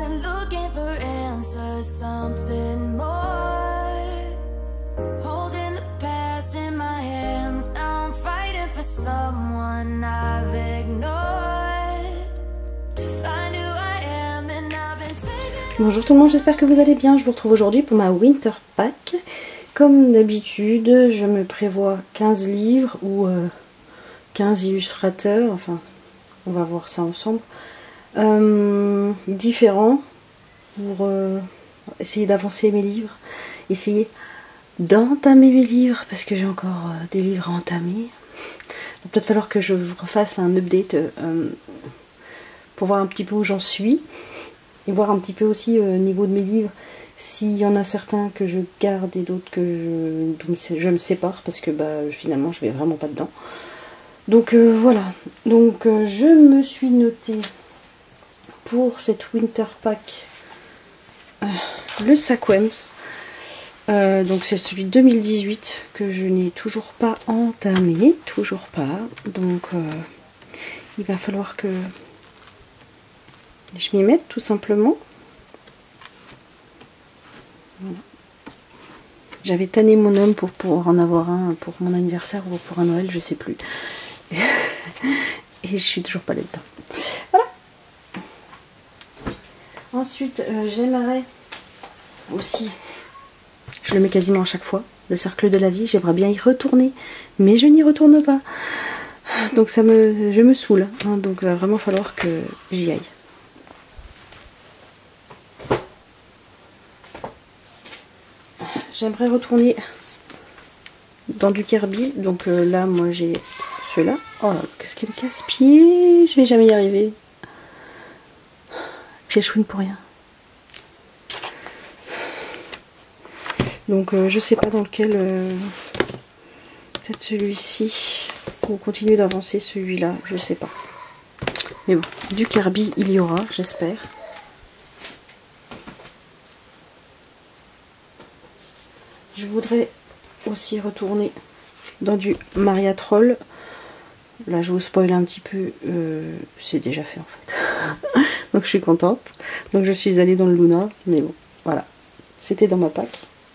been looking for answers, something more. Holding the past in my hands, now I'm fighting for someone I've ignored. To find who I am and I've been taking. Bonjour tout le monde, j'espère que vous allez bien. Je vous retrouve aujourd'hui pour ma Winter Pack. Comme d'habitude, je me prévois 15 livres ou 15 illustrateurs, enfin on va voir ça ensemble, différents pour essayer d'avancer mes livres, essayer d'entamer mes livres parce que j'ai encore des livres à entamer. Il va peut-être falloir que je refasse un update pour voir un petit peu où j'en suis et voir un petit peu aussi au niveau de mes livres s'il y en a certains que je garde et d'autres que je me sépare parce que finalement je vais vraiment pas dedans. Donc voilà, donc je me suis notée pour cette Winter Pack le Saquems. Donc c'est celui de 2018 que je n'ai toujours pas entamé, toujours pas. Donc il va falloir que je m'y mette tout simplement. Voilà. J'avais tanné mon homme pour pouvoir en avoir un pour mon anniversaire ou pour un Noël, je sais plus. Et je suis toujours pas là-dedans. Voilà. Ensuite, j'aimerais aussi, je le mets quasiment à chaque fois, le cercle de la vie. J'aimerais bien y retourner, mais je n'y retourne pas. Donc je me saoule. Hein, donc il va vraiment falloir que j'y aille. J'aimerais retourner dans du Kirby. Donc là, moi j'ai ceux-là. Oh là, qu'est-ce qu'elle casse-pied. Je vais jamais y arriver. Puis elle chouine pour rien. Donc je sais pas dans lequel. Peut-être celui-ci. Ou continuer d'avancer celui-là. Je sais pas. Mais bon, du Kirby il y aura, j'espère. Je voudrais aussi retourner dans du Maria Troll. Là je vous spoil un petit peu, c'est déjà fait en fait. Donc je suis contente. Donc je suis allée dans le Luna, mais bon, voilà. C'était dans ma pack.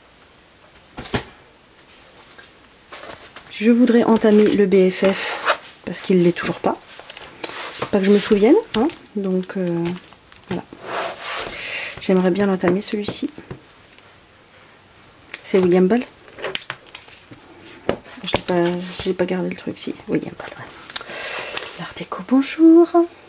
Je voudrais entamer le BFF parce qu'il ne l'est toujours pas. Pas que je me souvienne, hein. Donc voilà. J'aimerais bien l'entamer celui-ci. C'est William Ball. Je n'ai pas gardé le truc, si. William Ball, ouais. L'Art Déco, bonjour.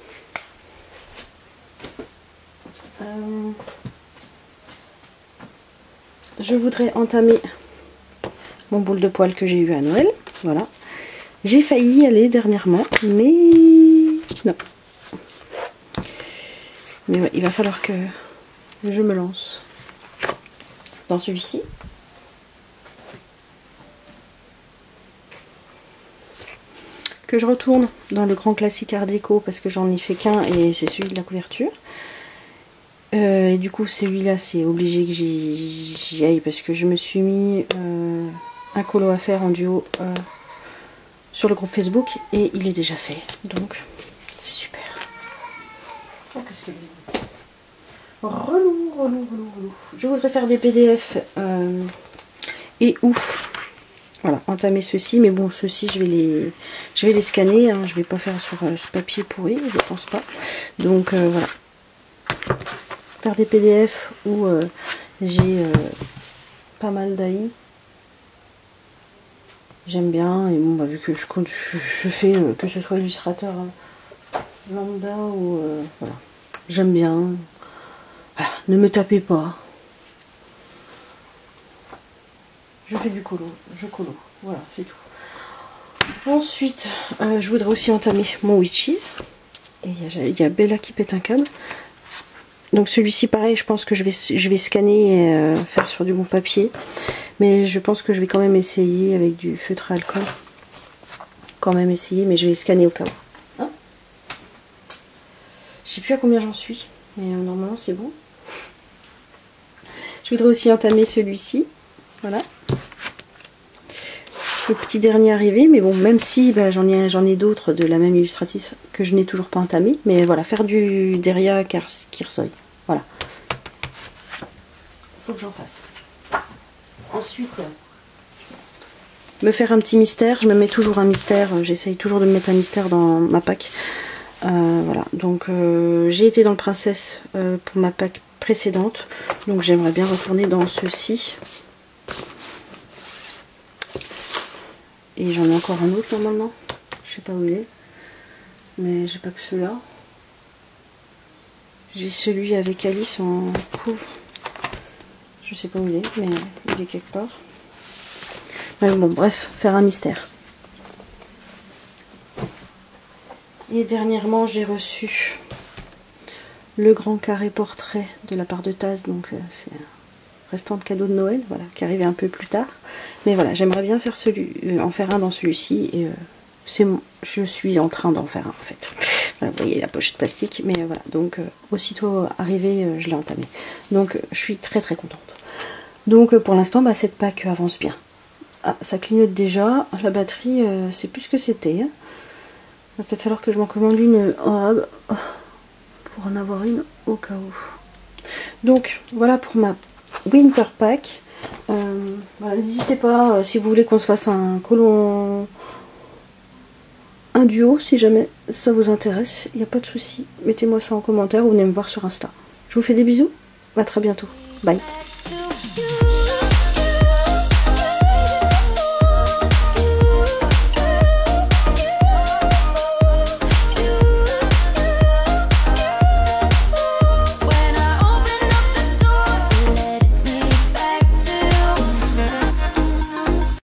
Je voudrais entamer mon boule de poil que j'ai eu à Noël. Voilà. J'ai failli y aller dernièrement, mais non. Mais ouais, il va falloir que je me lance dans celui-ci. Que je retourne dans le grand classique Art Déco parce que j'en ai fait qu'un et c'est celui de la couverture. Et du coup celui-là c'est obligé que j'y aille parce que je me suis mis un colo à faire en duo sur le groupe Facebook et il est déjà fait. Donc c'est super. Oh, qu'est-ce que relou. Je voudrais faire des PDF et ouf. Voilà, entamer ceux-ci, mais bon, ceux-ci, je vais les scanner, hein, je vais pas faire sur ce papier pourri, je pense pas. Donc voilà, faire des PDF où j'ai pas mal d'AI. J'aime bien, et bon, vu que je fais que ce soit illustrateur lambda ou voilà, j'aime bien. Voilà, ne me tapez pas. Je fais du colo, je colo, voilà, c'est tout. Ensuite, je voudrais aussi entamer mon Witches. Et il y a Bella qui pète un câble. Donc celui-ci, pareil, je pense que je vais scanner et faire sur du bon papier. Mais je pense que je vais quand même essayer avec du feutre à alcool. Quand même essayer, mais je vais scanner au cas où. Hein, je sais plus à combien j'en suis, mais normalement c'est bon. Je voudrais aussi entamer celui-ci. Voilà. Le petit dernier arrivé, mais bon, même si j'en ai d'autres de la même illustratrice que je n'ai toujours pas entamé, mais voilà, faire du Deria Kyrsoy. Voilà. Faut que j'en fasse. Ensuite, me faire un petit mystère. Je me mets toujours un mystère. J'essaye toujours de me mettre un mystère dans ma pack. Voilà. Donc, j'ai été dans le Princesse pour ma pack précédente. Donc, j'aimerais bien retourner dans ceci. Et j'en ai encore un autre normalement. Je sais pas où il est. Mais j'ai pas que celui-là. J'ai celui avec Alice en couvre. Je sais pas où il est, mais il est quelque part. Mais bon, bref, faire un mystère. Et dernièrement, j'ai reçu le grand carré portrait de la part de Taz. Donc, c'est un restant de cadeau de Noël, voilà, qui arrivait un peu plus tard. Mais voilà, j'aimerais bien faire en faire un dans celui-ci. Et je suis en train d'en faire un, en fait. Voilà, vous voyez la pochette plastique. Mais voilà, donc, aussitôt arrivé, je l'ai entamé. Donc, je suis très très contente. Donc pour l'instant, bah, cette pack avance bien. Ah, ça clignote déjà. La batterie, c'est plus ce que c'était. Il va peut-être falloir que je m'en commande une pour en avoir une au cas où. Donc voilà pour ma Winter Pack. Voilà, n'hésitez pas, si vous voulez qu'on se fasse un colon, un duo, si jamais ça vous intéresse. Il n'y a pas de souci. Mettez-moi ça en commentaire ou venez me voir sur Insta. Je vous fais des bisous. À très bientôt. Bye.